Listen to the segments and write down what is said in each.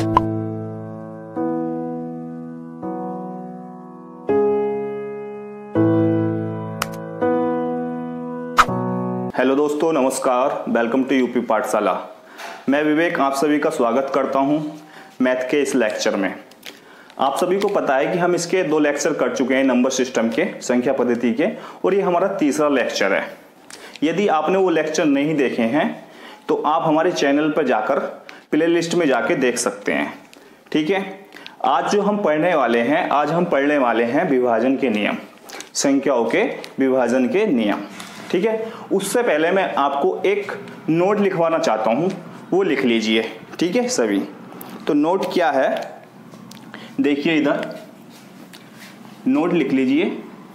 Hello दोस्तों, नमस्कार। Welcome to UP पाठशाला। मैं विवेक आप सभी का स्वागत करता हूं मैथ के इस लेक्चर में। आप सभी को पता है कि हम इसके 2 लेक्चर कर चुके हैं नंबर सिस्टम के, संख्या पद्धति के, और ये हमारा तीसरा लेक्चर है। यदि आपने वो लेक्चर नहीं देखे हैं तो आप हमारे चैनल पर जाकर प्ले लिस्ट में जाके देख सकते हैं। ठीक है, आज जो हम पढ़ने वाले हैं, आज हम पढ़ने वाले हैं विभाजन के नियम, संख्याओं के विभाजन के नियम। ठीक है, उससे पहले मैं आपको एक नोट लिखवाना चाहता हूं, वो लिख लीजिए। ठीक है सभी, तो नोट क्या है देखिए, इधर नोट लिख लीजिए।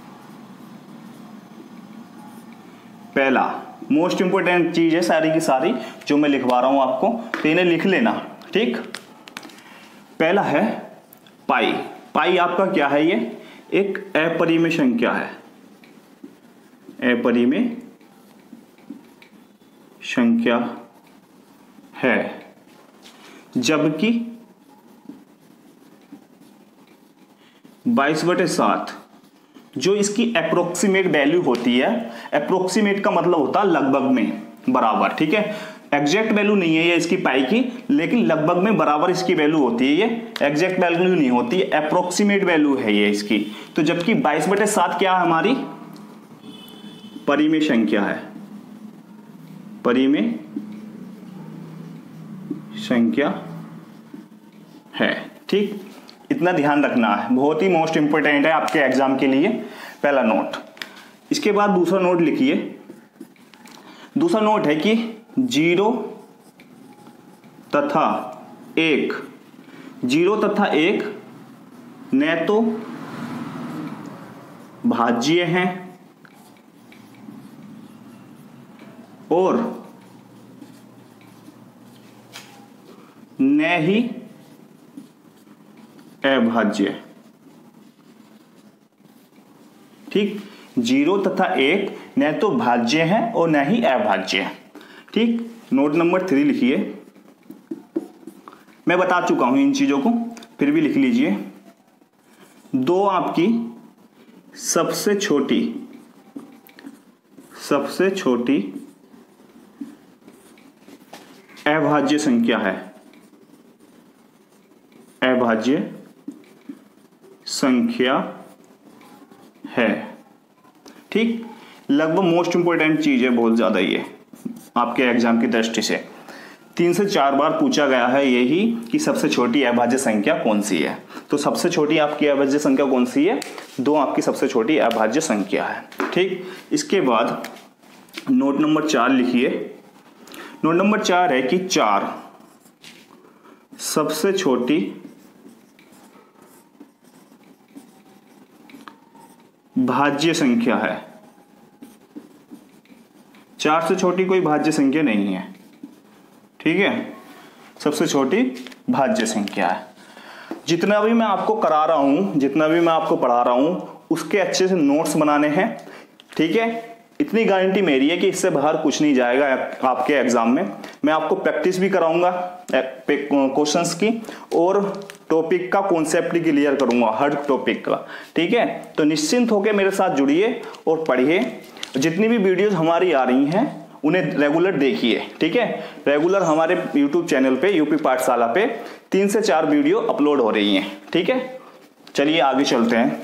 पहला मोस्ट इंपोर्टेंट चीज है सारी की सारी जो मैं लिखवा रहा हूं आपको, तो इन्हें लिख लेना। ठीक, पहला है पाई। पाई आपका क्या है? ये एक अपरिमेय संख्या है, अपरिमेय संख्या है, जबकि 22/7 जो इसकी अप्रोक्सीमेट वैल्यू होती है, अप्रोक्सीमेट का मतलब होता है लगभग में बराबर। ठीक है, एग्जैक्ट वैल्यू नहीं है ये इसकी पाई की, लेकिन लगभग में बराबर इसकी वैल्यू होती है। ये एग्जैक्ट वैल्यू नहीं होती, अप्रोक्सीमेट वैल्यू है ये इसकी। तो जबकि 22/7 क्या है? हमारी परिमेय संख्या है, परिमेय संख्या है। ठीक, इतना ध्यान रखना है, बहुत ही मोस्ट इंपोर्टेंट है आपके एग्जाम के लिए पहला नोट। इसके बाद दूसरा नोट लिखिए। दूसरा नोट है कि 0 तथा 1, 0 तथा 1 न तो भाज्य हैं और न ही अभाज्य। ठीक, 0 तथा 1 न तो भाज्य है और न ही अभाज्य है। ठीक, नोट नंबर 3 लिखिए। मैं बता चुका हूं इन चीजों को, फिर भी लिख लीजिए। 2 आपकी सबसे छोटी अभाज्य संख्या है, अभाज्य संख्या है। ठीक, लगभग मोस्ट इंपोर्टेंट चीज है बहुत ज्यादा ये आपके एग्जाम की दृष्टि से। 3 से 4 बार पूछा गया है यही कि सबसे छोटी अभाज्य संख्या कौन सी है। तो सबसे छोटी आपकी अभाज्य संख्या कौन सी है? 2 आपकी सबसे छोटी अभाज्य संख्या है। ठीक, इसके बाद नोट नंबर 4 लिखिए। नोट नंबर 4 है कि 4 सबसे छोटी भाज्य संख्या है। 4 से छोटी कोई भाज्य संख्या नहीं है। ठीक है, सबसे छोटी भाज्य संख्या है। जितना भी मैं आपको करा रहा हूं, जितना भी मैं आपको पढ़ा रहा हूं, उसके अच्छे से नोट्स बनाने हैं। ठीक है, इतनी गारंटी मेरी है कि इससे बाहर कुछ नहीं जाएगा आपके एग्जाम में। मैं आपको प्रैक्टिस भी कराऊंगा क्वेश्चंस की, और टॉपिक का कॉन्सेप्ट भी क्लियर करूंगा, हर टॉपिक का। ठीक है, तो निश्चिंत होकर मेरे साथ जुड़िए और पढ़िए। जितनी भी वीडियोस हमारी आ रही हैं उन्हें रेगुलर देखिए। ठीक है, रेगुलर हमारे यूट्यूब चैनल पे, यूपी पाठशाला पे 3 से 4 वीडियो अपलोड हो रही हैं। ठीक है, चलिए आगे चलते हैं।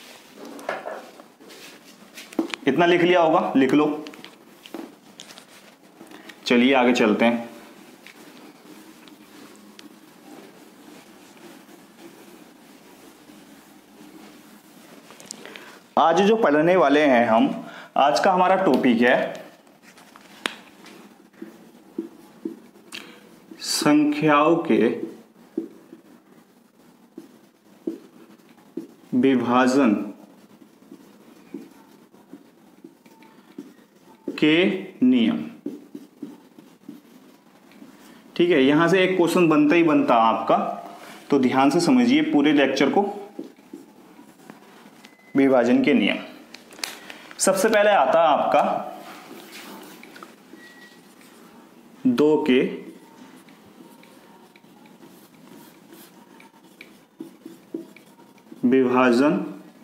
इतना लिख लिया होगा, लिख लो। चलिए आगे चलते हैं। आज जो पढ़ने वाले हैं हम, आज का हमारा टॉपिक है संख्याओं के विभाजन के नियम। ठीक है, यहां से एक क्वेश्चन बनता ही बनता आपका, तो ध्यान से समझिए पूरे लेक्चर को। विभाजन के नियम सबसे पहले आता है आपका 2 के विभाजन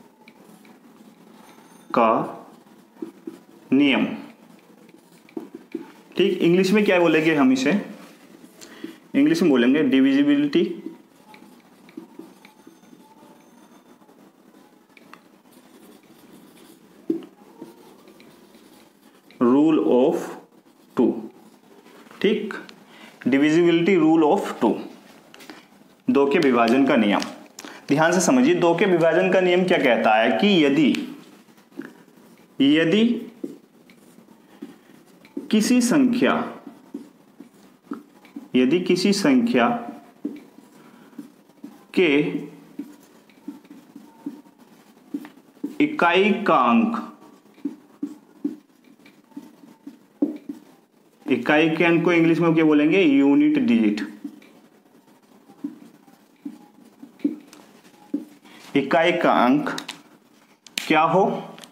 का नियम। ठीक, इंग्लिश में क्या बोलेंगे हम इसे? इंग्लिश में बोलेंगे डिविजिबिलिटी रूल ऑफ टू। ठीक, डिविजिबिलिटी रूल ऑफ टू, दो के विभाजन का नियम। ध्यान से समझिए, दो के विभाजन का नियम क्या कहता है कि यदि किसी संख्या के इकाई का अंक, इकाई के अंक को इंग्लिश में क्या बोलेंगे? Unit digit. इकाई का अंक क्या हो?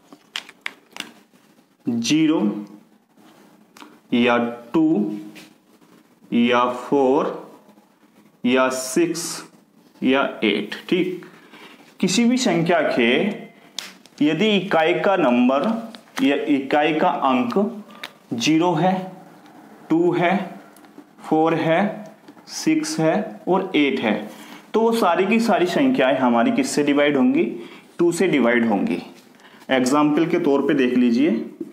0 या 2 या 4 या 6 या 8। ठीक, किसी भी संख्या के यदि इकाई का नंबर या इकाई का अंक 0 है, 2 है, 4 है, 6 है और 8 है, तो वो सारी की सारी संख्याएं हमारी किससे डिवाइड होंगी? 2 से डिवाइड होंगी। एग्जाम्पल के तौर पे देख लीजिए,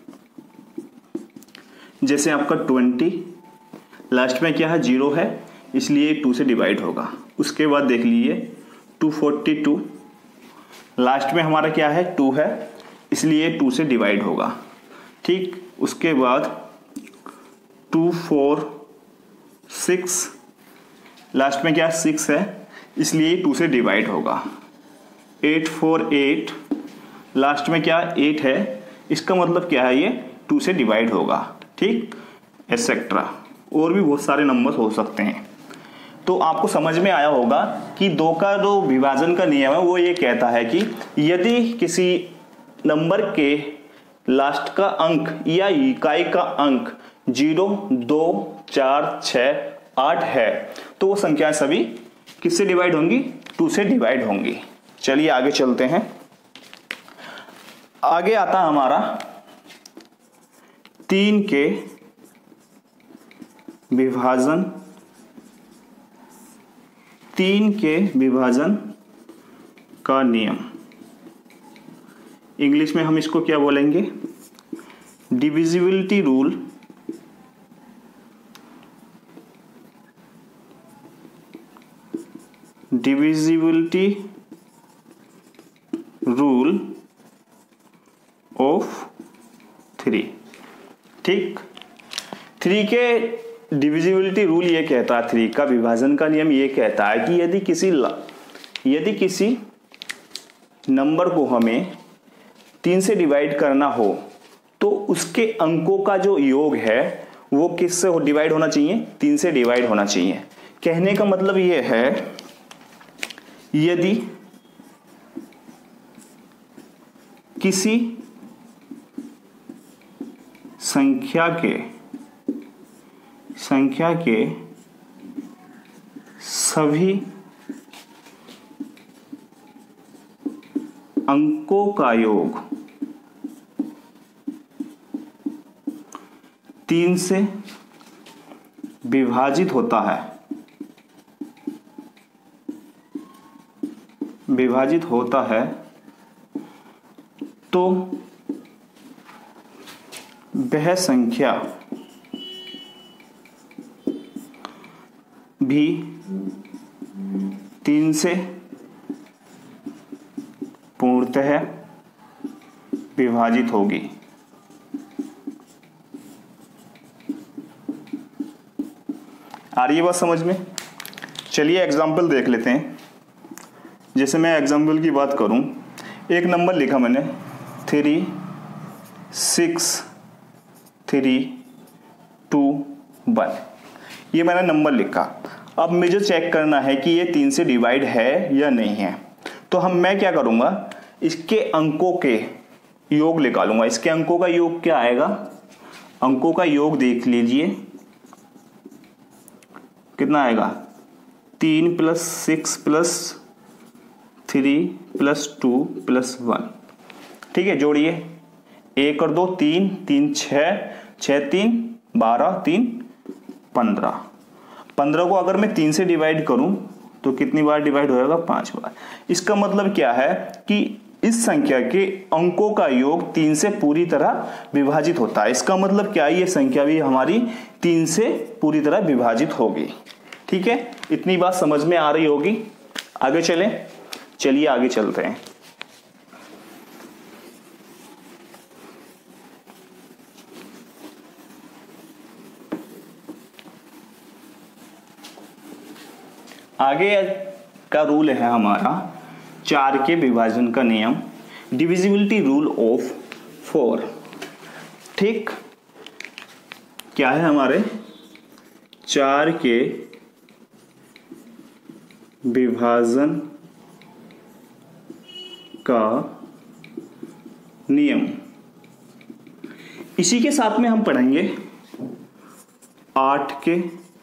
जैसे आपका 20 लास्ट में क्या है? 0 है, इसलिए 2 से डिवाइड होगा। उसके बाद देख लीजिए 242 लास्ट में हमारा क्या है? 2 है, इसलिए 2 से डिवाइड होगा। ठीक, उसके बाद 246 लास्ट में क्या? 6 है, इसलिए 2 से डिवाइड होगा। 848 लास्ट में क्या? 8 है, इसका मतलब क्या है? ये 2 से डिवाइड होगा। ठीक, एटसेट्रा, और भी बहुत सारे नंबर हो सकते हैं। तो आपको समझ में आया होगा कि दो का जो विभाजन का नियम है वो ये कहता है कि यदि किसी नंबर के लास्ट का अंक या इकाई का अंक 0, 2, 4, 6, 8 है, तो वो संख्याएं सभी किससे डिवाइड होंगी? 2 से डिवाइड होंगी। चलिए आगे चलते हैं। आगे आता हमारा 3 के विभाजन, 3 के विभाजन का नियम। इंग्लिश में हम इसको क्या बोलेंगे? Divisibility rule of 3। ठीक, 3 के डिविजिबिलिटी रूल ये कहता है, 3 का विभाजन का नियम ये कहता है कि यदि किसी नंबर को हमें 3 से डिवाइड करना हो तो उसके अंकों का जो योग है वो किससे डिवाइड होना चाहिए? 3 से डिवाइड होना चाहिए। कहने का मतलब ये है, यदि किसी संख्या के सभी अंकों का योग 3 से विभाजित होता है तो वह संख्या भी 3 से पूर्णतः विभाजित होगी। आ रही है बात समझ में? चलिए एग्जाम्पल देख लेते हैं। जैसे मैं एग्जाम्पल की बात करूं, एक नंबर लिखा मैंने 3 6 3 2 1, ये मैंने नंबर लिखा। अब मुझे चेक करना है कि ये 3 से डिवाइड है या नहीं है। तो मैं क्या करूंगा, इसके अंकों के योग निकालूंगा। इसके अंकों का योग क्या आएगा? अंकों का योग देख लीजिए कितना आएगा? 3 + 6 + 3 + 2 + 1। ठीक है, जोड़िए 1 और 2 3, 3 6, 6 3 12, 3 15। 15 को अगर मैं 3 से डिवाइड करूं तो कितनी बार डिवाइड होएगा? 5 बार। इसका मतलब क्या है कि इस संख्या के अंकों का योग 3 से पूरी तरह विभाजित होता है। इसका मतलब क्या है? ये संख्या भी हमारी 3 से पूरी तरह विभाजित होगी। ठीक है, इतनी बात समझ में आ रही होगी। आगे चलिए आगे चलते हैं। आगे का रूल है हमारा 4 के विभाजन का नियम, डिविजिबिलिटी रूल ऑफ 4। ठीक, क्या है हमारे 4 के विभाजन का नियम। इसी के साथ में हम पढ़ेंगे 8 के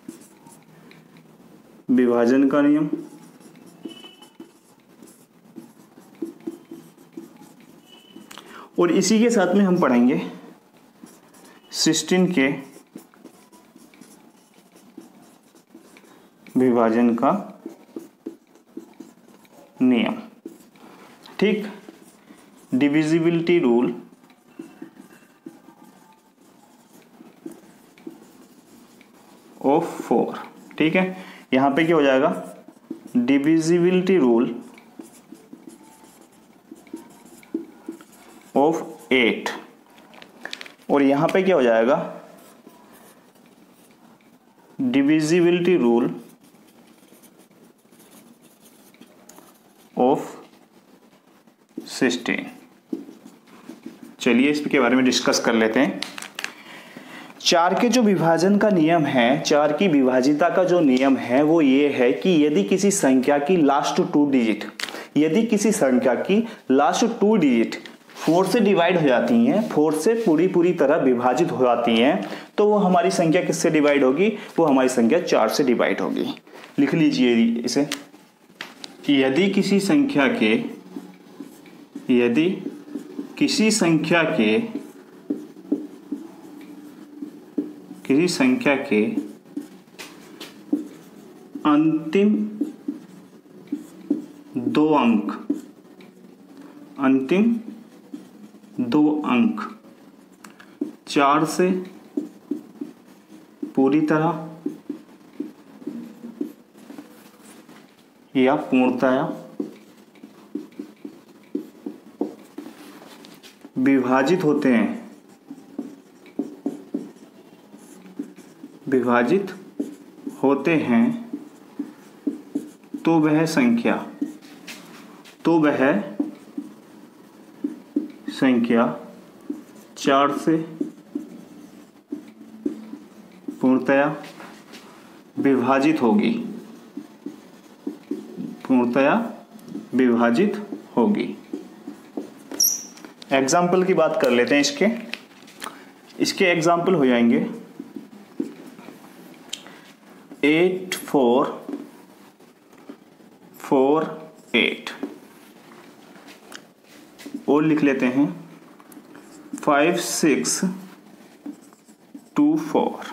विभाजन का नियम, और इसी के साथ में हम पढ़ेंगे 16 के विभाजन का नियम। ठीक, डिविजिबिलिटी रूल ऑफ 4। ठीक है, यहां पे क्या हो जाएगा? डिविजिबिलिटी रूल ऑफ 8, और यहां पे क्या हो जाएगा? Divisibility rule of 16। चलिए इसके बारे में डिस्कस कर लेते हैं। 4 के जो विभाजन का नियम है, 4 की विभाजिता का जो नियम है वो ये है कि यदि किसी संख्या की लास्ट 2 डिजिट, यदि किसी संख्या की लास्ट 2 डिजिट 4 से डिवाइड हो जाती हैं, 4 से पूरी तरह विभाजित हो जाती हैं, तो वो हमारी संख्या किससे डिवाइड होगी? वो हमारी संख्या 4 से डिवाइड होगी। लिख लीजिए इसे, यदि किसी संख्या के अंतिम 2 अंक 4 से पूरी तरह या पूर्णतया विभाजित होते हैं तो वह संख्या 4 से पूर्णतया विभाजित होगी। एग्जाम्पल की बात कर लेते हैं। इसके एग्जाम्पल हो जाएंगे 8 4 4 8, और लिख लेते हैं 5 6 2 4,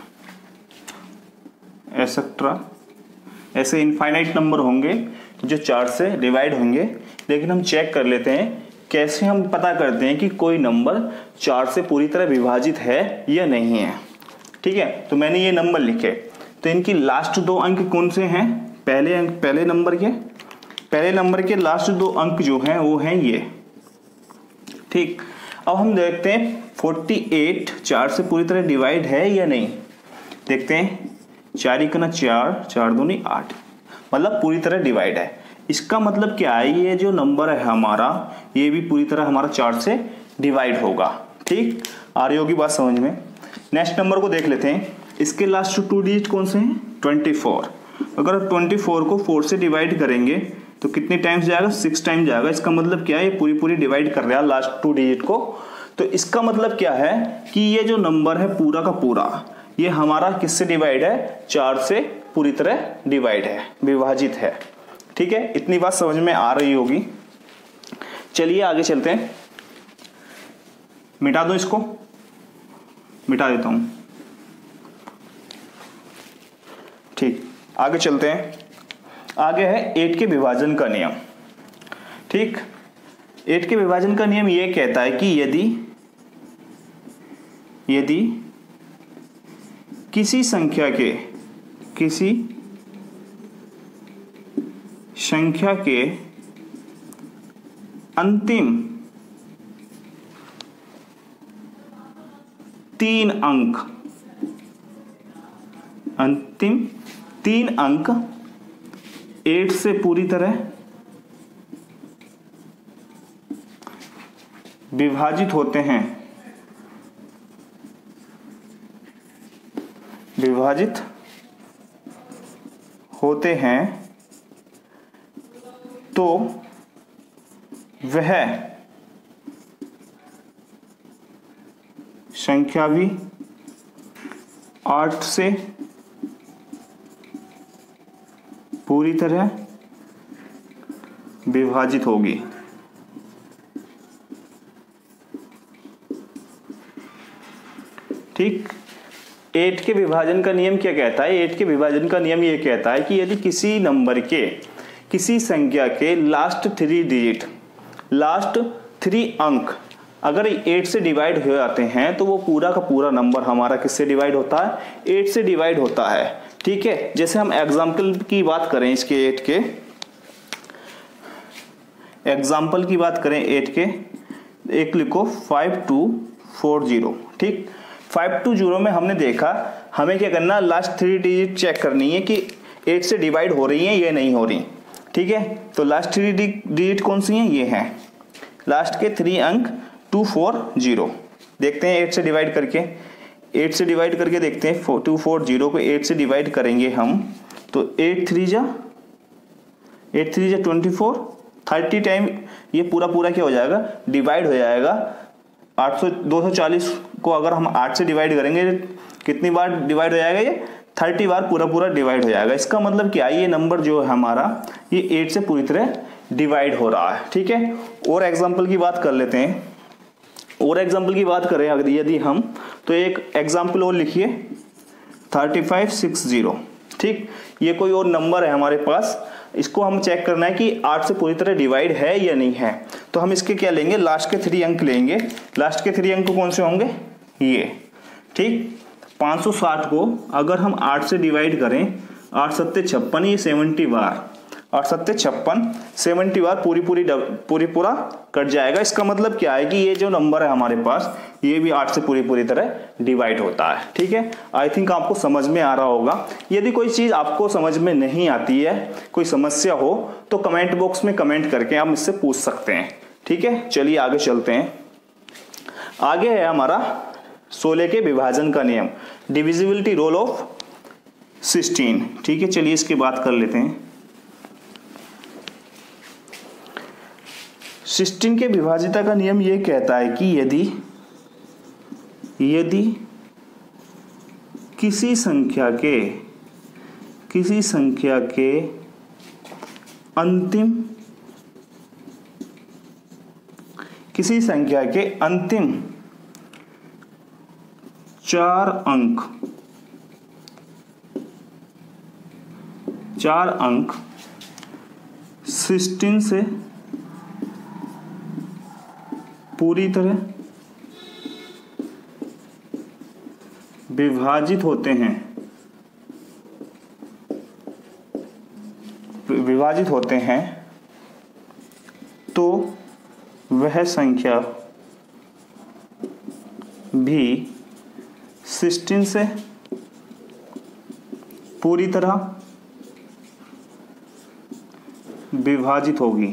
एसेट्रा। ऐसे इनफाइनाइट नंबर होंगे जो 4 से डिवाइड होंगे। लेकिन हम चेक कर लेते हैं कैसे हम पता करते हैं कि कोई नंबर 4 से पूरी तरह विभाजित है या नहीं है। ठीक है, तो मैंने ये नंबर लिखे, तो इनकी लास्ट 2 अंक कौन से हैं? पहले नंबर के लास्ट 2 अंक जो हैं वो हैं ये। ठीक, अब हम देखते हैं 48 4 से पूरी तरह डिवाइड है या नहीं। देखते हैं, 4 × 4, 4 दूनी 8, मतलब पूरी तरह डिवाइड है। इसका मतलब क्या है? ये जो नंबर है हमारा, ये भी पूरी तरह हमारा 4 से डिवाइड होगा। ठीक, आ रही होगी बात समझ में। नेक्स्ट नंबर को देख लेते हैं। इसके लास्ट 2 डिजिट कौन से हैं? 24। अगर 24 को 4 से डिवाइड करेंगे तो कितने टाइम्स जाएगा? 6 टाइम्स जाएगा। इसका मतलब क्या है? ये पूरी डिवाइड कर रहा है लास्ट 2 डिजिट को। तो इसका मतलब क्या है कि ये जो नंबर है पूरा का पूरा, ये हमारा किससे डिवाइड है? 4 से पूरी तरह डिवाइड है, विभाजित है। ठीक है, इतनी बात समझ में आ रही होगी। चलिए आगे चलते हैं। मिटा दो इसको, मिटा देता हूं। ठीक, आगे चलते हैं। आगे है 8 के विभाजन का नियम। ठीक, 8 के विभाजन का नियम यह कहता है कि यदि किसी संख्या के अंतिम 3 अंक 8 से पूरी तरह विभाजित होते हैं तो वह संख्या भी 8 से पूरी तरह विभाजित होगी। ठीक, 8 के विभाजन का नियम क्या कहता है? 8 के विभाजन का नियम यह कहता है कि यदि किसी नंबर के, किसी संख्या के लास्ट 3 अंक अगर 8 से डिवाइड हो जाते हैं तो वो पूरा का पूरा नंबर हमारा किससे डिवाइड होता है? 8 से डिवाइड होता है। ठीक है, जैसे हम एग्जाम्पल की बात करें इसके 8 के एग्जाम्पल की बात करें 8 के, एक लिखो 5240। ठीक, 520 में हमने देखा हमें क्या करना, लास्ट 3 डिजिट चेक करनी है कि 8 से डिवाइड हो रही हैं या नहीं हो रही। ठीक है, तो लास्ट 3 डिजिट कौन सी हैं? ये हैं लास्ट के 3 अंक 240। देखते हैं 8 से डिवाइड करके, 8 से डिवाइड करके देखते हैं। 240 को 8 से डिवाइड करेंगे हम तो 8 3 जा 24, 30 टाइम ये पूरा क्या हो जाएगा? डिवाइड हो जाएगा। 240 को अगर हम 8 से डिवाइड करेंगे कितनी बार डिवाइड हो जाएगा? ये 30 बार पूरा डिवाइड हो जाएगा। इसका मतलब क्या है, ये नंबर जो है हमारा ये 8 से पूरी तरह डिवाइड हो रहा है। ठीक है, और एग्जाम्पल की बात कर लेते हैं। और एग्जाम्पल की बात करें अगर यदि हम, तो एक एग्जाम्पल और लिखिए 3560। ठीक, ये कोई और नंबर है हमारे पास, इसको हम चेक करना है कि 8 से पूरी तरह डिवाइड है या नहीं है। तो हम इसके क्या लेंगे? लास्ट के 3 अंक लेंगे। लास्ट के 3 अंक कौन से होंगे? ये। ठीक, 560 को अगर हम 8 से डिवाइड करें, 8 सत्ते 56, ये 70 बार, 8 सत्ते 56, 70 बार पूरा कट जाएगा। इसका मतलब क्या है कि ये जो नंबर है हमारे पास ये भी 8 से पूरी तरह डिवाइड होता है। ठीक है, आई थिंक आपको समझ में आ रहा होगा। यदि कोई चीज आपको समझ में नहीं आती है, कोई समस्या हो, तो कमेंट बॉक्स में कमेंट करके आप मुझसे पूछ सकते हैं। ठीक है, चलिए आगे चलते हैं। आगे है हमारा 16 के विभाजन का नियम, डिविजिबिलिटी रूल ऑफ 16। ठीक है, चलिए इसकी बात कर लेते हैं। 16 के विभाजिता का नियम यह कहता है कि यदि किसी संख्या के अंतिम 4 अंक 16 से पूरी तरह विभाजित होते हैं तो वह संख्या भी 16 से पूरी तरह विभाजित होगी।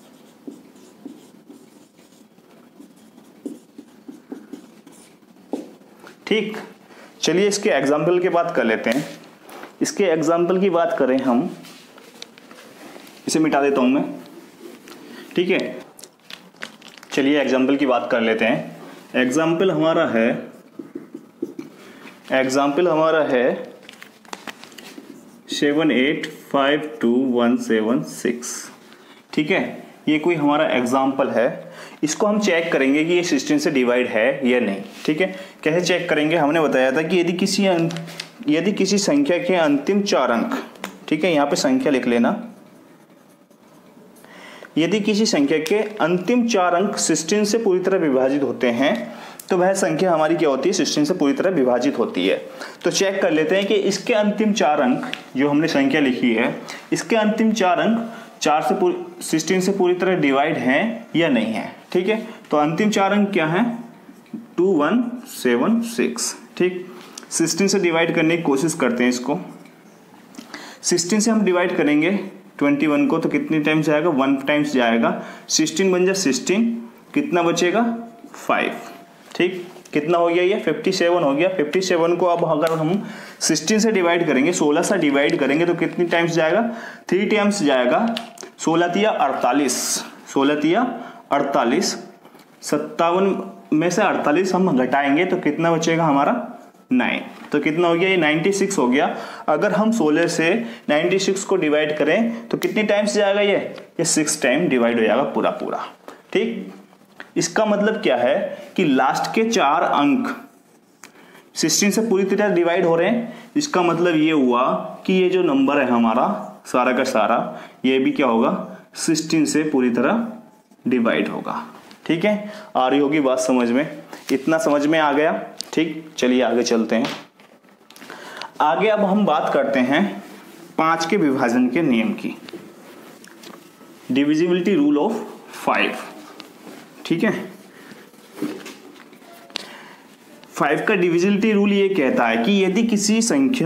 ठीक, चलिए इसके एग्जाम्पल की बात कर लेते हैं। इसके एग्जाम्पल की बात करें हम, इसे मिटा देता हूं मैं। ठीक है, चलिए एग्जाम्पल की बात कर लेते हैं। एग्जाम्पल हमारा है 7852176। ठीक है, ये कोई हमारा एग्जाम्पल है। इसको हम चेक करेंगे कि ये 16 से डिवाइड है या नहीं। ठीक है, कैसे चेक करेंगे, हमने बताया था कि यदि किसी संख्या के अंतिम 4 अंक, ठीक है यहाँ पे संख्या लिख लेना, यदि किसी संख्या के अंतिम 4 अंक 16 से पूरी तरह विभाजित होते हैं तो वह संख्या हमारी क्या होती है, 16 से पूरी तरह विभाजित होती है। तो चेक कर लेते हैं कि इसके अंतिम 4 अंक जो हमने संख्या लिखी है, इसके अंतिम 4 अंक 16 से पूरी तरह डिवाइड हैं या नहीं है। ठीक है, तो अंतिम 4 अंक क्या हैं, 2176। ठीक, 16 से डिवाइड करने की कोशिश करते हैं इसको। 16 से हम डिवाइड करेंगे 21 को तो कितनी टाइम्स जाएगा, 1 टाइम्स जाएगा। 16 बन जाए 16, कितना बचेगा 5। ठीक, कितना हो गया ये 57 हो गया। 57 को अब अगर हम 16 से डिवाइड करेंगे, 16 से डिवाइड करेंगे तो कितनी टाइम्स जाएगा, 3 टाइम्स जाएगा। 16 तिया 48, 16 तिया 48, 57 में से 48 हम घटाएंगे तो कितना बचेगा हमारा 9। तो कितना हो गया, ये 96 हो गया। अगर हम 16 से 96 को डिवाइड करें तो कितनी टाइम्स जाएगा, ये 6 टाइम डिवाइड हो जाएगा पूरा पूरा। ठीक, इसका मतलब क्या है कि लास्ट के 4 अंक 16 से पूरी तरह डिवाइड हो रहे हैं। इसका मतलब ये हुआ कि ये जो नंबर है हमारा सारा का सारा, ये भी क्या होगा, 16 से पूरी तरह डिवाइड होगा। ठीक है, आ रही होगी बात समझ में, इतना समझ में आ गया। ठीक, चलिए आगे चलते हैं। आगे अब हम बात करते हैं 5 के विभाजन के नियम की, डिविजिबिलिटी रूल ऑफ 5। ठीक है, 5 का डिविजिबिलिटी रूल ये कहता है कि यदि किसी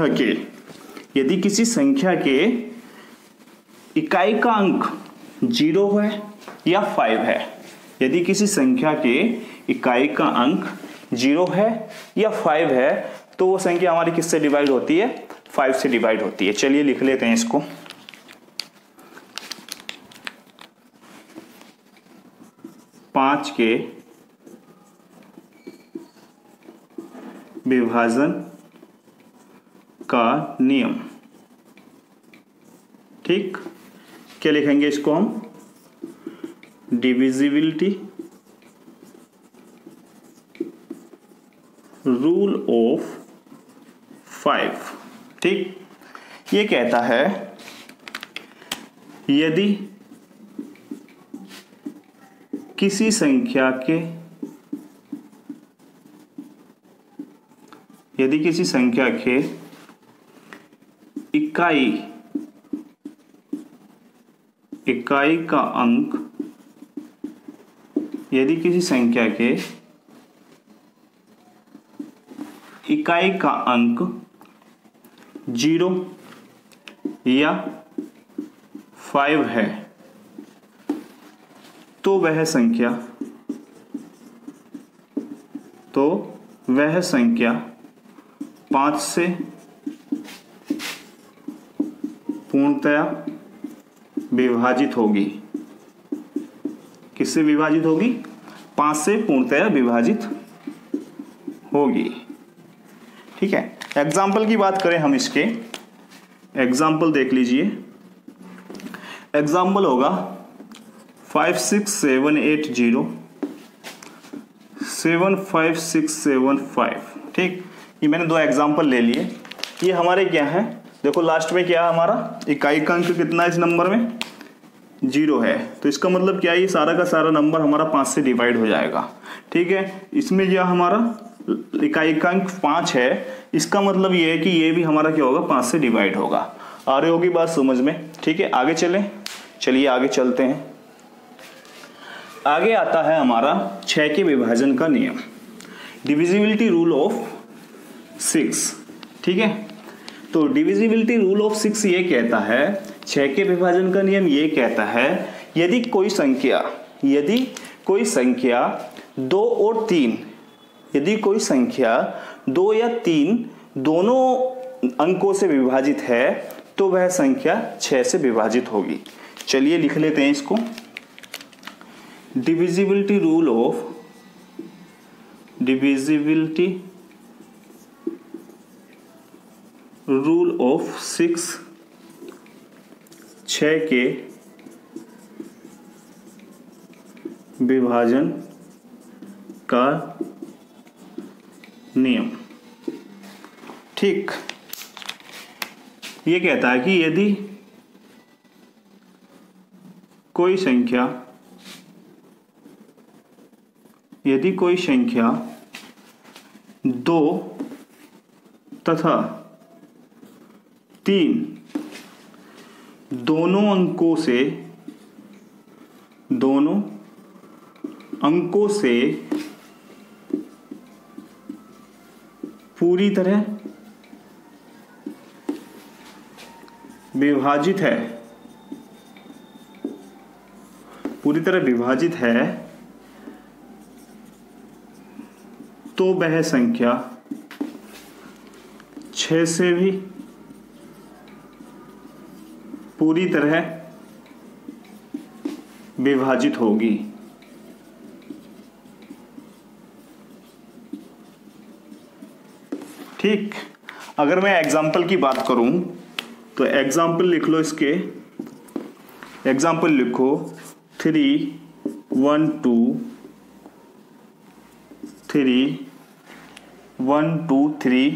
संख्या के इकाई का अंक 0 है या 5 है, यदि किसी संख्या के इकाई का अंक 0 है या 5 है तो वो संख्या हमारी किससे डिवाइड होती है, 5 से डिवाइड होती है। चलिए लिख लेते हैं इसको। 5 के विभाजन का नियम। ठीक, क्या लिखेंगे इसको हम, डिविजिबिलिटी रूल ऑफ 5। ठीक, ये कहता है यदि किसी संख्या के इकाई का अंक, यदि किसी संख्या के इकाई का अंक 0 या 5 है तो वह संख्या 5 से पूर्णतया विभाजित होगी। किससे विभाजित होगी, 5 से पूर्णतया विभाजित होगी। ठीक है, एग्जाम्पल की बात करें हम, इसके एग्जाम्पल देख लीजिए। एग्जाम्पल होगा 56780 75675। ठीक, ये मैंने 2 एग्जाम्पल ले लिए। ये हमारे क्या है, देखो लास्ट में क्या है हमारा, इकाई का अंक कितना है इस नंबर में, 0 है। तो इसका मतलब क्या है, ये सारा का सारा नंबर हमारा 5 से डिवाइड हो जाएगा। ठीक है, इसमें क्या हमारा इकाई का अंक 5 है, इसका मतलब ये है कि ये भी हमारा क्या होगा, 5 से डिवाइड होगा। आ रही होगी बात समझ में। ठीक है, आगे चलिए आगे चलते हैं। आगे आता है हमारा 6 के विभाजन का नियम, डिविजिबिलिटी रूल ऑफ 6। ठीक है, तो डिविजिबिलिटी रूल ऑफ 6 ये कहता है, 6 के विभाजन का नियम ये कहता है यदि कोई संख्या 2 और 3, यदि कोई संख्या 2 या 3 दोनों अंकों से विभाजित है तो वह संख्या 6 से विभाजित होगी। चलिए लिख लेते हैं इसको, डिविजिबिलिटी रूल ऑफ 6 6 के विभाजन का नियम। ठीक, ये कहता है कि यदि कोई संख्या 2 तथा 3 दोनों अंकों से पूरी तरह विभाजित है तो वह संख्या 6 से भी पूरी तरह विभाजित होगी। ठीक, अगर मैं एग्जाम्पल की बात करूं तो एग्जाम्पल लिख लो, इसके एग्जाम्पल लिखो 3 1 2 3 1 2 3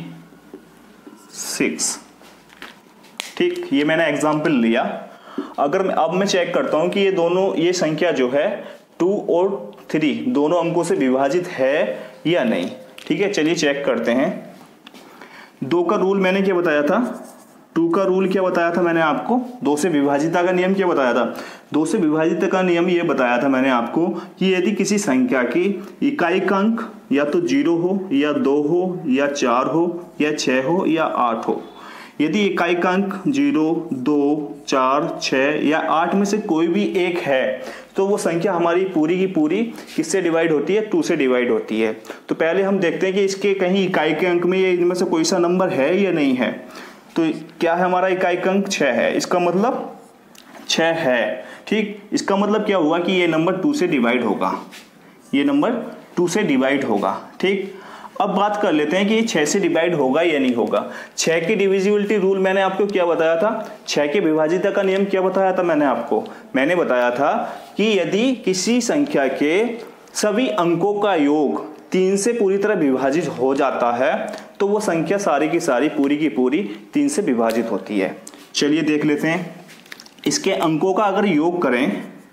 6। ठीक, ये मैंने एग्जाम्पल लिया। अगर अब मैं चेक करता हूं कि ये संख्या जो है 2 और 3 दोनों अंकों से विभाजित है या नहीं। ठीक है, चलिए चेक करते हैं। 2 का रूल मैंने क्या बताया था, 2 का रूल क्या बताया था मैंने आपको, 2 से विभाजिता का नियम क्या बताया था, 2 से विभाजित का नियम ये बताया था मैंने आपको कि यदि किसी संख्या की इकाई का अंक या तो 0 हो या 2 हो या 4 हो या 6 हो या 8 हो, यदि इकाई का अंक 0 2 4 6 या 8 में से कोई भी एक है तो वो संख्या हमारी पूरी की पूरी किससे डिवाइड होती है, 2 से डिवाइड होती है। तो पहले हम देखते हैं कि इसके कहीं इकाई के अंक में ये इनमें से कोई सा नंबर है या नहीं है। तो क्या है, हमारा इकाई का अंक 6 है, इसका मतलब 6 है। ठीक, इसका मतलब क्या हुआ कि ये नंबर 2 से डिवाइड होगा, ये नंबर 2 से डिवाइड होगा। ठीक, अब बात कर लेते हैं कि ये 6 से डिवाइड होगा या नहीं होगा। 6 की डिविजिबिलिटी रूल मैंने आपको क्या बताया था, 6 के विभाजिता का नियम क्या बताया था मैंने आपको, मैंने बताया था कि यदि किसी संख्या के सभी अंकों का योग 3 से पूरी तरह विभाजित हो जाता है तो वो संख्या सारी की सारी पूरी की पूरी 3 से विभाजित होती है। चलिए देख लेते हैं, इसके अंकों का अगर योग करें,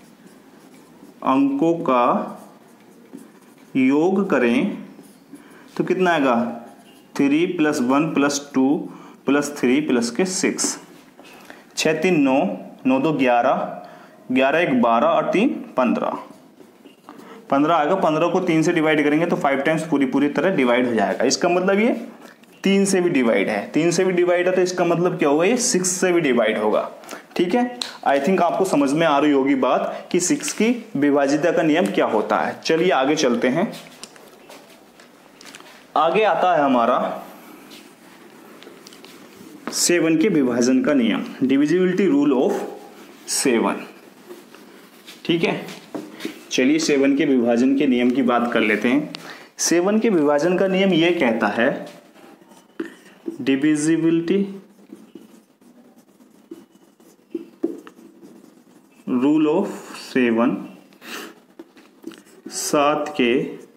अंकों का योग करें तो कितना आएगा, 3 + 1 + 2 + 3 + के 6, 6 3 9 9 2 11 11 1 12 और 3 15 15 आएगा। 15 को 3 से डिवाइड करेंगे तो 5 टाइम्स पूरी तरह डिवाइड हो जाएगा। इसका मतलब ये 3 से भी डिवाइड है, 3 से भी डिवाइड है तो इसका मतलब क्या होगा, ये 6 से भी डिवाइड होगा। ठीक है, आई थिंक आपको समझ में आ रही होगी बात कि 6 की विभाजिता का नियम क्या होता है। चलिए आगे चलते हैं। आगे आता है हमारा 7 के विभाजन का नियम, डिविजिबिलिटी रूल ऑफ 7। ठीक है, चलिए 7 के विभाजन के नियम की बात कर लेते हैं। 7 के विभाजन का नियम यह कहता है डिविजिबिलिटी रूल ऑफ 7, 7 के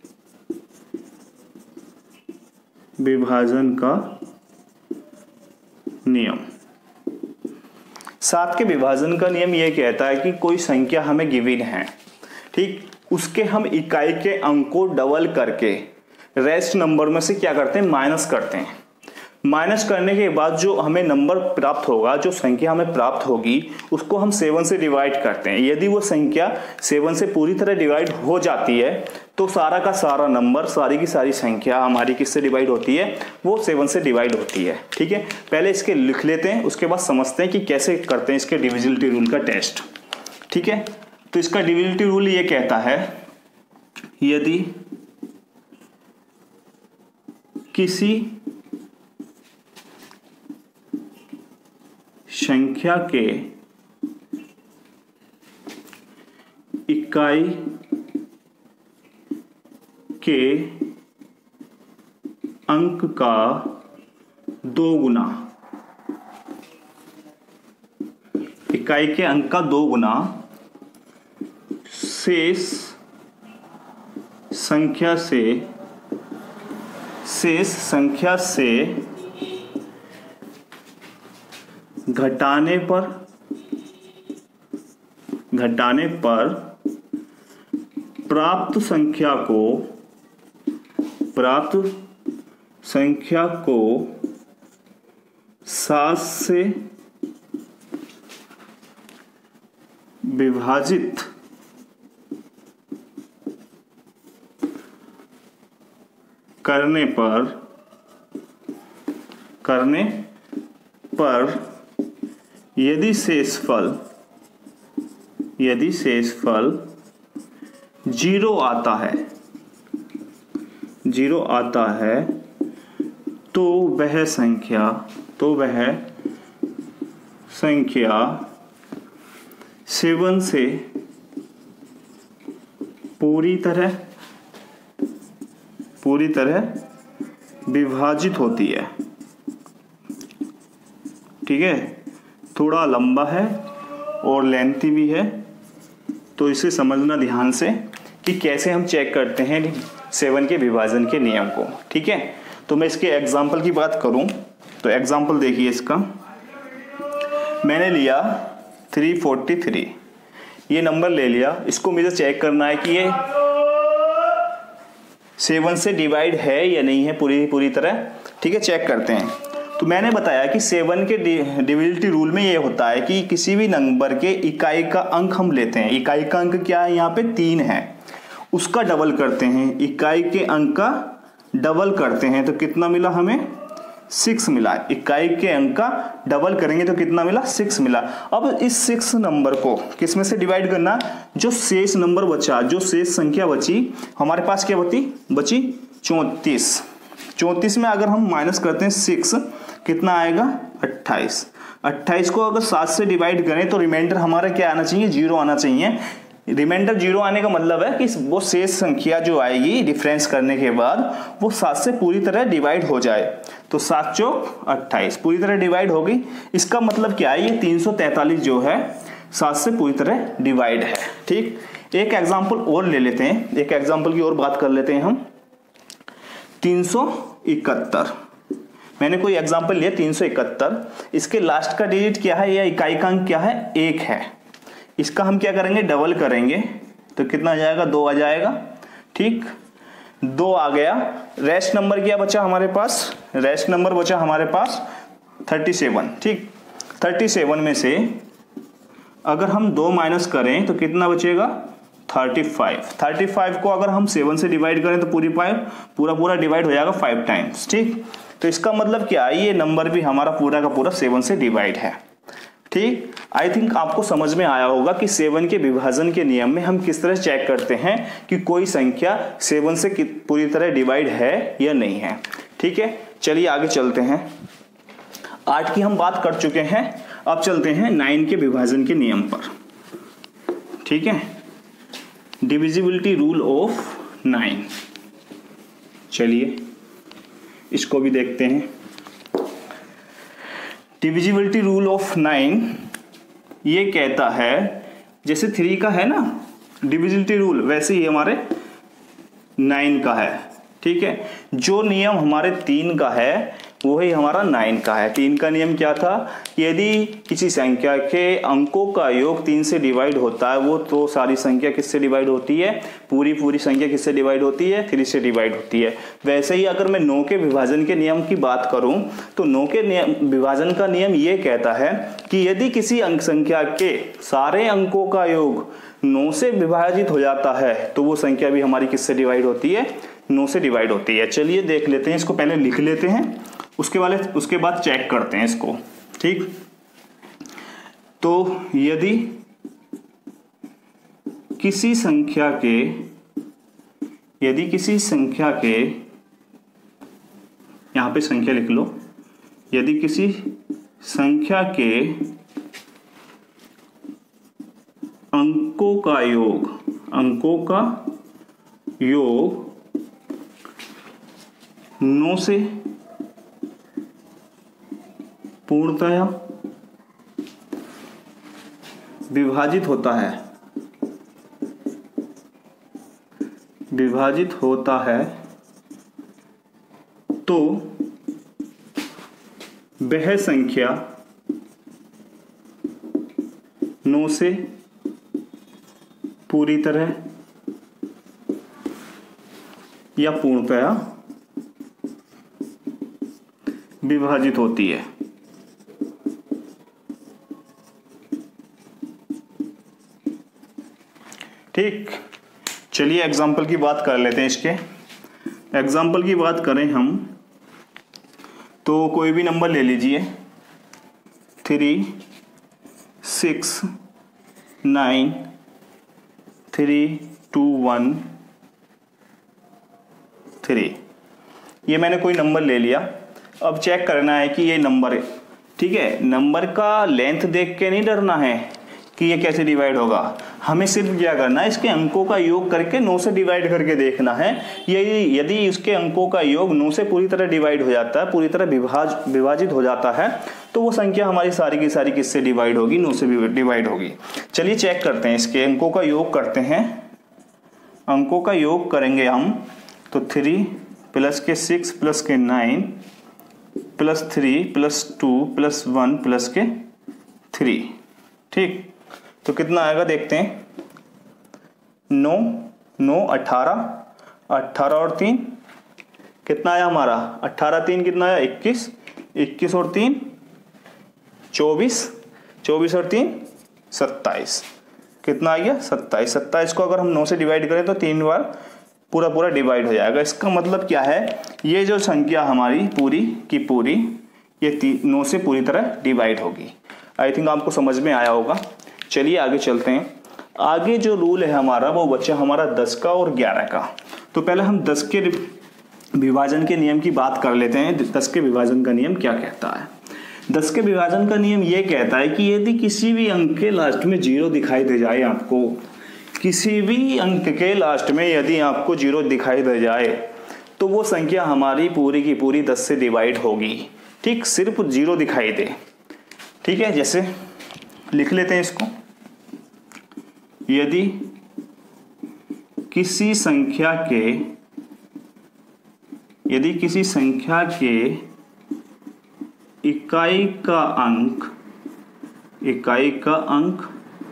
विभाजन का नियम। 7 के विभाजन का नियम यह कहता है कि कोई संख्या हमें गिवन है, ठीक, उसके हम इकाई के अंक को डबल करके रेस्ट नंबर में से क्या करते हैं, माइनस करते हैं। माइनस करने के बाद जो हमें नंबर प्राप्त होगा, जो संख्या हमें प्राप्त होगी, उसको हम 7 से डिवाइड करते हैं। यदि वो संख्या 7 से पूरी तरह डिवाइड हो जाती है तो सारा का सारा नंबर, सारी की सारी संख्या हमारी किससे डिवाइड होती है, वो 7 से डिवाइड होती है। ठीक है, पहले इसके लिख लेते हैं, उसके बाद समझते हैं कि कैसे करते हैं इसके डिविजिबिलिटी रूल का टेस्ट। ठीक है, तो इसका डिविजिबिलिटी रूल ये कहता है यदि किसी संख्या के इकाई के अंक का 2 गुना इकाई के अंक का 2 गुना शेष संख्या से घटाने पर प्राप्त संख्या को 7 से विभाजित करने पर यदि शेषफल 0 आता है तो वह संख्या 7 से पूरी तरह विभाजित होती है। ठीक है, थोड़ा लंबा है और लेंथी भी है, तो इसे समझना ध्यान से कि कैसे हम चेक करते हैं 7 के विभाजन के नियम को। ठीक है, तो मैं इसके एग्जाम्पल की बात करूं तो एग्जाम्पल देखिए इसका। मैंने लिया 343, ये नंबर ले लिया, इसको मुझे चेक करना है कि ये 7 से डिवाइड है या नहीं है पूरी तरह। ठीक है, चेक करते हैं। तो मैंने बताया कि 7 के डिविजिबिलिटी रूल में ये होता है कि किसी भी नंबर के इकाई का अंक हम लेते हैं। इकाई का अंक क्या है, यहाँ पे 3 है, उसका डबल करते हैं, इकाई के अंक का डबल करते हैं तो कितना मिला हमें, 6 मिला। इकाई के अंक का डबल करेंगे तो कितना मिला, 6 मिला। अब इस 6 नंबर को किस में से डिवाइड करना, जो शेष नंबर बचा, जो शेष संख्या बची हमारे पास क्या बची 34। 34 में अगर हम माइनस करते हैं 6, कितना आएगा 28। 28 को अगर 7 से डिवाइड करें तो रिमाइंडर हमारा क्या आना चाहिए, 0 आना चाहिए। रिमाइंडर 0 आने का मतलब है कि वो शेष संख्या जो आएगी डिफरेंस करने के बाद वो 7 से पूरी तरह डिवाइड हो जाए। तो 7 चौक 28 पूरी तरह डिवाइड हो गई। इसका मतलब क्या है, ये 343 जो है 7 से पूरी तरह डिवाइड है। ठीक, एक एग्जाम्पल और ले लेते हैं, एक एग्जाम्पल की और बात कर लेते हैं हम। 371, मैंने कोई एग्जाम्पल लिया 371, इसके लास्ट का डिजिट क्या है या इकाई का अंक क्या है, 1 है। इसका हम क्या करेंगे, डबल करेंगे तो कितना आ जाएगा, 2 आ जाएगा। ठीक, 2 आ गया। रेस्ट नंबर क्या बचा हमारे पास, रेस्ट नंबर बचा हमारे पास 37। ठीक, 37 में से अगर हम 2 माइनस करें तो कितना बचेगा, 35। 35 को अगर हम 7 से डिवाइड करें तो पूरा डिवाइड हो जाएगा 5 टाइम्स। ठीक, तो इसका मतलब क्या है, ये नंबर भी हमारा पूरा का पूरा 7 से डिवाइड है। ठीक, आई थिंक आपको समझ में आया होगा कि 7 के विभाजन के नियम में हम किस तरह चेक करते हैं कि कोई संख्या 7 से पूरी तरह डिवाइड है या नहीं है। ठीक है, चलिए आगे चलते हैं। 8 की हम बात कर चुके हैं, अब चलते हैं 9 के विभाजन के नियम पर। ठीक है, डिविजिबिलिटी रूल ऑफ 9, चलिए इसको भी देखते हैं। डिविजिबिलिटी रूल ऑफ 9 ये कहता है, जैसे 3 का है ना डिविजिबिलिटी रूल, वैसे ही हमारे 9 का है। ठीक है, जो नियम हमारे 3 का है वही हमारा 9 का है। 3 का नियम क्या था, यदि किसी संख्या के अंकों का योग 3 से डिवाइड होता है, वो तो सारी संख्या किससे डिवाइड होती है, पूरी संख्या किससे डिवाइड होती है, 3 से डिवाइड होती है। वैसे ही अगर मैं 9 के विभाजन के नियम की बात करूं तो 9 के विभाजन का नियम ये कहता है कि यदि किसी अंक संख्या के सारे अंकों का योग 9 से विभाजित हो जाता है तो वो संख्या भी हमारी किससे डिवाइड होती है, 9 से डिवाइड होती है। चलिए देख लेते हैं, इसको पहले लिख लेते हैं, उसके बाद चेक करते हैं इसको। ठीक, तो यदि किसी संख्या के यहां पे संख्या लिख लो, यदि किसी संख्या के अंकों का योग 9 से पूर्णतया विभाजित होता है तो वह संख्या 9 से पूरी तरह या पूर्णतया विभाजित होती है। ठीक, चलिए एग्जाम्पल की बात कर लेते हैं। इसके एग्जाम्पल की बात करें हम तो कोई भी नंबर ले लीजिए, 3 6 9 3 2 1 3। ये मैंने कोई नंबर ले लिया। अब चेक करना है कि ये नंबर है, ठीक है। नंबर का लेंथ देख के नहीं डरना है कि ये कैसे डिवाइड होगा, हमें सिर्फ क्या करना है, इसके अंकों का योग करके 9 से डिवाइड करके देखना है। यदि इसके अंकों का योग 9 से पूरी तरह डिवाइड हो जाता है, पूरी तरह विभाजित हो जाता है, तो वो संख्या हमारी सारी की सारी किससे डिवाइड होगी, 9 से डिवाइड होगी। चलिए चेक करते हैं, इसके अंकों का योग करते हैं। अंकों का योग करेंगे हम तो 3 प्लस के 6 प्लस के 9 प्लस 3 प्लस 2 प्लस 1 प्लस के 3। ठीक, तो कितना आएगा देखते हैं। 9 9 18 18 और 3 कितना आया हमारा, 18 3 कितना आया, 21 21 और 3 24 24 और 3 27। कितना आ गया, 27। 27 को अगर हम 9 से डिवाइड करें तो 3 बार पूरा पूरा डिवाइड हो जाएगा। इसका मतलब क्या है, ये जो संख्या हमारी पूरी की पूरी ये 9 से पूरी तरह डिवाइड होगी। आई थिंक आपको समझ में आया होगा। चलिए आगे चलते हैं। आगे जो रूल है हमारा वो बच्चा हमारा 10 का और 11 का। तो पहले हम 10 के विभाजन के नियम की बात कर लेते हैं। 10 के विभाजन का नियम क्या कहता है। 10 के विभाजन का नियम ये कहता है कि यदि किसी भी अंक के लास्ट में 0 दिखाई दे जाए, आपको किसी भी अंक के लास्ट में यदि आपको 0 दिखाई दे जाए तो वो संख्या हमारी पूरी की पूरी 10 से डिवाइड होगी। ठीक, सिर्फ 0 दिखाई दे। ठीक है, जैसे लिख लेते हैं इसको। यदि किसी संख्या के इकाई का अंक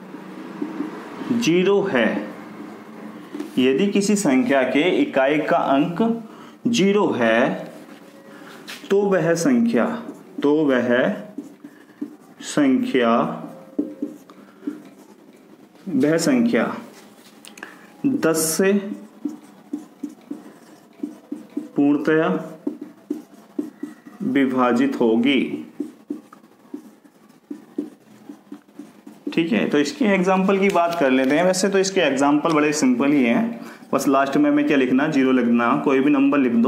0 है, यदि किसी संख्या के इकाई का अंक 0 है तो वह संख्या 10 से पूर्णतया विभाजित होगी। ठीक है, तो इसके एग्जाम्पल की बात कर लेते हैं। वैसे तो इसके एग्जाम्पल बड़े सिंपल ही हैं, बस लास्ट में हमें क्या लिखना, 0 लिखना। कोई भी नंबर लिख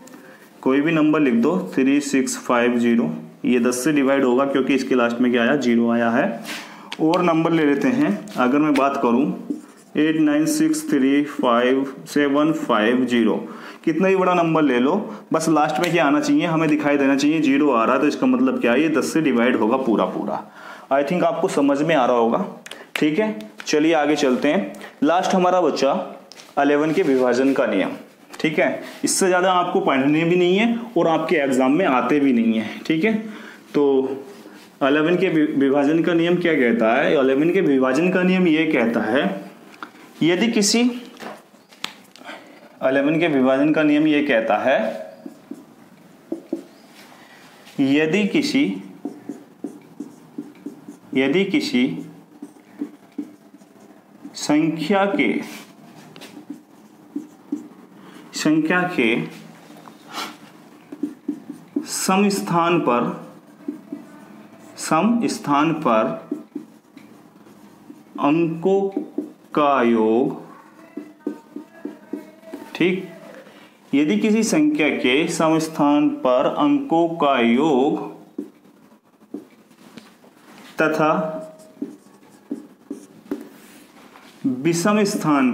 दो 3 6 5 0। ये 10 से डिवाइड होगा क्योंकि इसके लास्ट में क्या आया, 0 आया है। और नंबर ले लेते हैं। अगर मैं बात करूं 8 9 6 3 5 7 5 0, कितना ही बड़ा नंबर ले लो, बस लास्ट में क्या आना चाहिए, हमें दिखाई देना चाहिए 0 आ रहा है, तो इसका मतलब क्या है, ये 10 से डिवाइड होगा पूरा पूरा। आई थिंक आपको समझ में आ रहा होगा। ठीक है, चलिए आगे चलते हैं। लास्ट हमारा बच्चा 11 के विभाजन का नियम। ठीक है, इससे ज़्यादा आपको पढ़ने भी नहीं है और आपके एग्जाम में आते भी नहीं है। ठीक है, तो 11 के विभाजन का नियम क्या कहता है। 11 के विभाजन का नियम ये कहता है, यदि किसी 11 के विभाजन का नियम ये कहता है, यदि किसी संख्या के सम स्थान पर अंकों का योग, ठीक, यदि किसी संख्या के सम स्थान पर अंकों का योग तथा विषम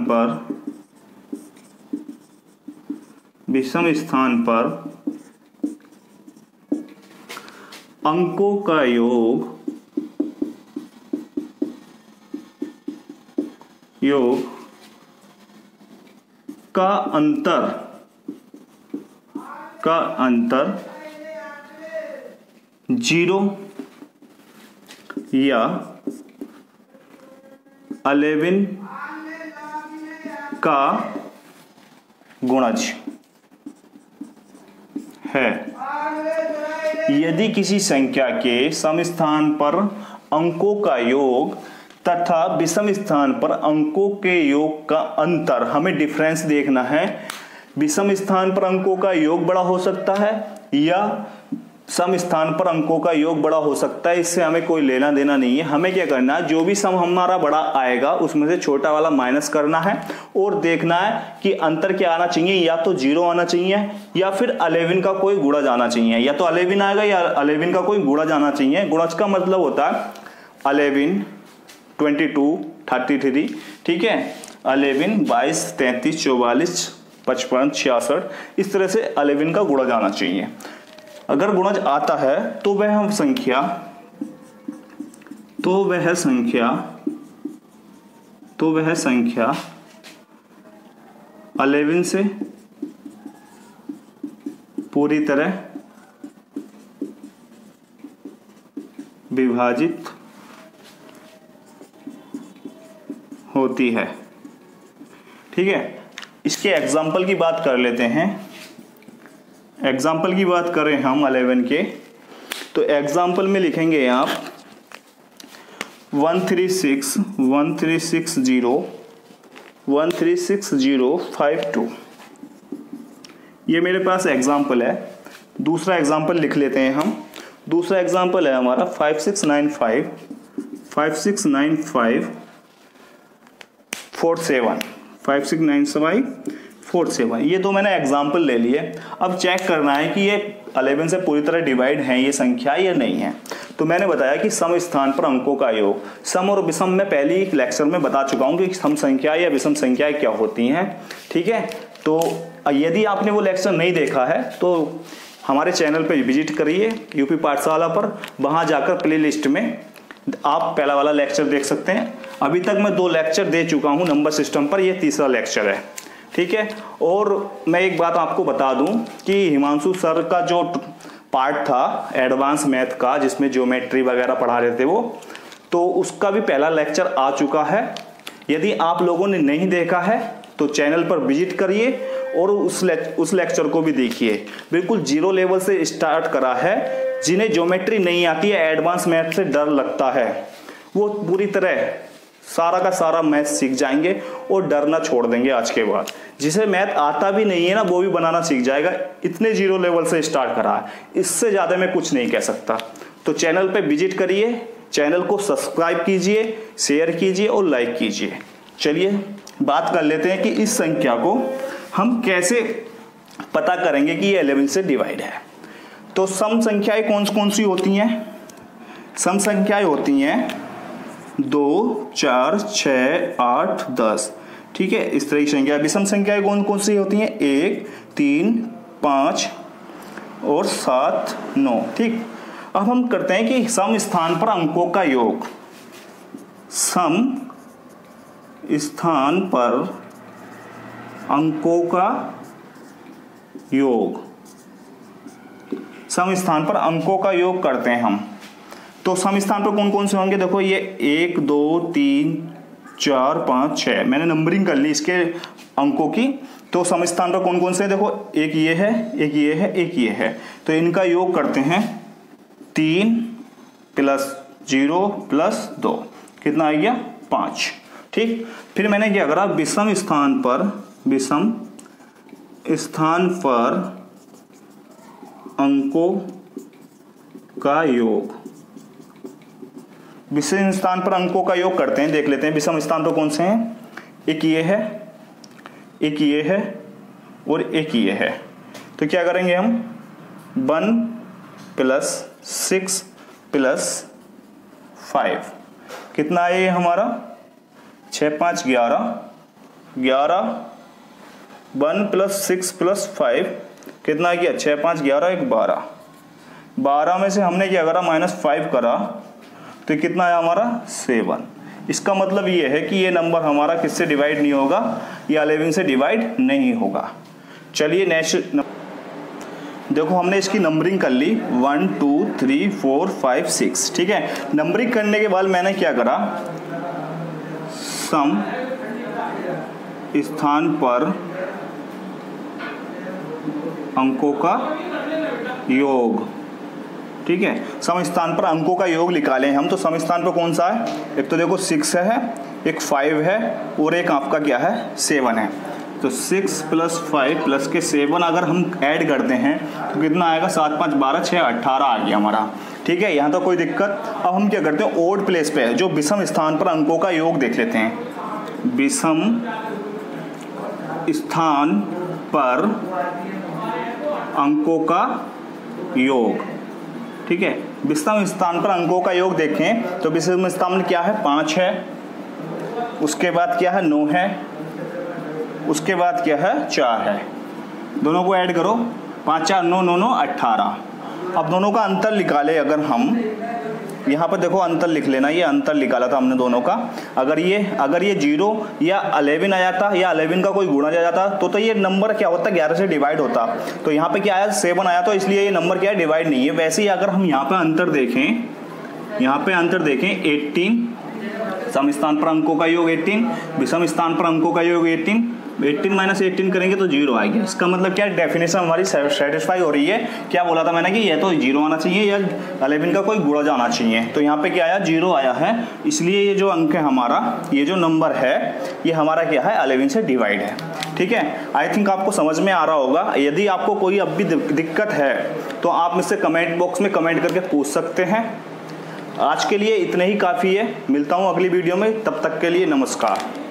स्थान पर अंकों का योग योग का अंतर 0 या 11 का गुणज है। यदि किसी संख्या के सम स्थान पर अंकों का योग तथा विषम स्थान पर अंकों के योग का अंतर, हमें डिफरेंस देखना है। विषम स्थान पर अंकों का योग बड़ा हो सकता है या सम स्थान पर अंकों का योग बड़ा हो सकता है, इससे हमें कोई लेना देना नहीं है। हमें क्या करना है, जो भी सम हमारा बड़ा आएगा उसमें से छोटा वाला माइनस करना है और देखना है कि अंतर क्या आना चाहिए, या तो 0 आना चाहिए या फिर 11 का कोई गुणज आना चाहिए। या तो 11 आएगा या 11 का कोई गुणज आना चाहिए। गुणज का मतलब होता है 11, 22, 33, ठीक है, 11, 22, 33, 44, 55, 66, इस तरह से 11 का गुणज आना चाहिए। अगर गुणज आता है तो वह संख्या 11 से पूरी तरह विभाजित होती है। ठीक है, इसके एग्जाम्पल की बात कर लेते हैं। एग्जाम्पल की बात करें हम 11 के, तो एग्जाम्पल में लिखेंगे आप 1366052। ये मेरे पास एग्जाम्पल है। दूसरा एग्जाम्पल लिख लेते हैं हम। दूसरा एग्जाम्पल है हमारा 569547। ये तो मैंने एग्जाम्पल ले लिए। अब चेक करना है कि ये 11 से पूरी तरह डिवाइड है ये संख्या या नहीं है। तो मैंने बताया कि सम स्थान पर अंकों का योग। सम और विषम में पहले ही लेक्चर में बता चुका हूं कि सम संख्या या विषम संख्याएं क्या होती हैं। ठीक है, तो यदि आपने वो लेक्चर नहीं देखा है तो हमारे चैनल पर विजिट करिए यूपी पाठशाला पर। वहां जाकर प्ले लिस्ट में आप पहला वाला लेक्चर देख सकते हैं। अभी तक मैं 2 लेक्चर दे चुका हूं नंबर सिस्टम पर, ये तीसरा लेक्चर है। ठीक है, और मैं एक बात आपको बता दूं कि हिमांशु सर का जो पार्ट था एडवांस मैथ का, जिसमें ज्योमेट्री वगैरह पढ़ा रहे थे वो, तो उसका भी पहला लेक्चर आ चुका है। यदि आप लोगों ने नहीं देखा है तो चैनल पर विजिट करिए और उस लेक्चर को भी देखिए। बिल्कुल 0 लेवल से स्टार्ट करा है। जिन्हें ज्योमेट्री नहीं आती है, एडवांस मैथ से डर लगता है, वो पूरी तरह सारा का सारा मैथ सीख जाएंगे और डरना छोड़ देंगे आज के बाद। जिसे मैथ आता भी नहीं है ना, वो भी बनाना सीख जाएगा। इतने 0 लेवल से स्टार्ट करा है, इससे ज़्यादा मैं कुछ नहीं कह सकता। तो चैनल पे विजिट करिए, चैनल को सब्सक्राइब कीजिए, शेयर कीजिए और लाइक कीजिए। चलिए बात कर लेते हैं कि इस संख्या को हम कैसे पता करेंगे कि ये 11 से डिवाइड है। तो सम संख्याएं कौन कौन सी होती हैं? सम संख्याएं होती हैं 2, 4, 6, 8, 10। ठीक है, इस तरह की संख्या। विषम संख्याएं कौन कौन सी होती हैं? 1, 3, 5 और 7, 9। ठीक, अब हम करते हैं कि सम स्थान पर अंकों का योग। सम स्थान पर अंकों का योग, सम स्थान पर अंकों का योग करते हैं हम। तो सम स्थान पर कौन कौन से होंगे? देखो ये 1, 2, 3, 4, 5, 6, मैंने नंबरिंग कर ली इसके अंकों की। तो सम स्थान पर कौन कौन से? देखो एक ये है, एक ये है, एक ये है। तो इनका योग करते हैं 3 + 0 + 2, कितना आ गया? 5। ठीक, फिर मैंने क्या करा, विषम स्थान पर अंकों का योग। विषम स्थान पर अंकों का योग करते हैं, देख लेते हैं विषम स्थान पर कौन से हैं। एक ये है, एक ये है और एक ये है। तो क्या करेंगे हम, 1 + 6 + 5, कितना है ये हमारा? 6, 5, 11। 1 + 6 + 5 कितना किया? 6, 5, 11, 1, 12। 12 में से हमने क्या करा? -5 करा, तो कितना है हमारा? 7। इसका मतलब ये है कि ये नंबर हमारा किससे डिवाइड नहीं होगा, ये 11 से डिवाइड नहीं होगा। चलिए नेक्स्ट देखो, हमने इसकी नंबरिंग कर ली 1 2 3 4 5 6, ठीक है। नंबरिंग करने के बाद मैंने क्या करा, सम स्थान पर अंकों का योग, ठीक है। सम स्थान पर अंकों का योग निकालें हम, तो सम स्थान पर कौन सा है, एक तो देखो 6 है, एक 5 है और एक आपका क्या है 7 है। तो 6 + 5 + 7 अगर हम ऐड करते हैं तो कितना आएगा, 7 5 12 6 18 आ गया हमारा, ठीक है। यहाँ तो कोई दिक्कत। अब हम क्या करते हैं, ओड प्लेस पे जो विषम स्थान पर अंकों का योग देख लेते हैं। विषम स्थान पर अंकों का योग, ठीक है। विषम स्थान पर अंकों का योग देखें तो विषम स्थान में क्या है, 5 है, उसके बाद क्या है 9 है, उसके बाद क्या है 4 है। दोनों को ऐड करो, 5 4 9 9 9 18। अब दोनों का अंतर निकाले अगर हम, यहाँ पर देखो अंतर लिख लेना, ये अंतर निकाला था हमने दोनों का। अगर ये 0 या 11 आ जाता या 11 का कोई गुणा आ जाता तो ये नंबर क्या होता, 11 से डिवाइड होता। तो यहाँ पे क्या आया 7 आया, तो इसलिए ये नंबर क्या है, डिवाइड नहीं है। वैसे ही अगर हम यहाँ पे अंतर देखें, यहाँ पे अंतर देखें 18, सम स्थान पर अंकों का योग 18, विषम स्थान पर अंकों का योग 18 - 18 करेंगे तो 0 आएगी। इसका मतलब क्या, डेफिनेशन हमारी सेटिस्फाई हो रही है। क्या बोला था मैंने कि ये तो 0 आना चाहिए या 11 का कोई गुणा जाना चाहिए, तो यहाँ पे क्या आया 0 आया है। इसलिए ये जो अंक है हमारा, ये जो नंबर है ये हमारा क्या है 11 से डिवाइड है, ठीक है। आई थिंक आपको समझ में आ रहा होगा। यदि आपको कोई अब भी दिक्कत है तो आप मुझसे कमेंट बॉक्स में कमेंट करके पूछ सकते हैं। आज के लिए इतने ही काफ़ी है, मिलता हूँ अगली वीडियो में, तब तक के लिए नमस्कार।